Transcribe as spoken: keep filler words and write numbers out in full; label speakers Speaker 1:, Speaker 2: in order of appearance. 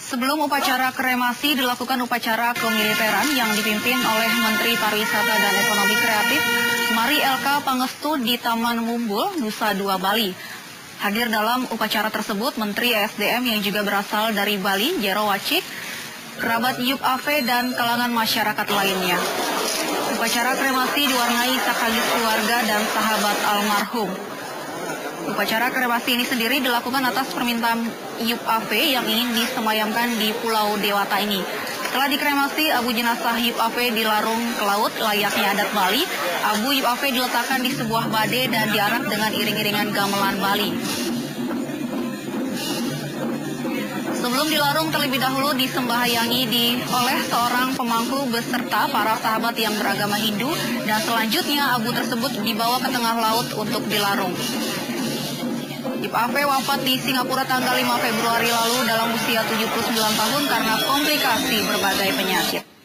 Speaker 1: Sebelum upacara kremasi dilakukan upacara kemiliteran yang dipimpin oleh Menteri Pariwisata dan Ekonomi Kreatif Mari L K Pangestu di Taman Mumbul, Nusa Dua, Bali. Hadir dalam upacara tersebut Menteri E S D M yang juga berasal dari Bali, Jero Wacik, kerabat Yup Ave dan kalangan masyarakat lainnya. Upacara kremasi diwarnai tangis keluarga dan sahabat almarhum. Upacara kremasi ini sendiri dilakukan atas permintaan Yup Ave yang ingin disemayamkan di Pulau Dewata ini. Setelah dikremasi, abu jenazah Yup Ave dilarung ke laut layaknya adat Bali. Abu Yup Ave diletakkan di sebuah bade dan diarak dengan iring-iringan gamelan Bali. Sebelum dilarung terlebih dahulu disembahyangi di oleh seorang pemangku beserta para sahabat yang beragama Hindu, dan selanjutnya abu tersebut dibawa ke tengah laut untuk dilarung. Yup Ave wafat di Singapura tanggal lima Februari lalu dalam usia tujuh puluh sembilan tahun karena komplikasi berbagai penyakit.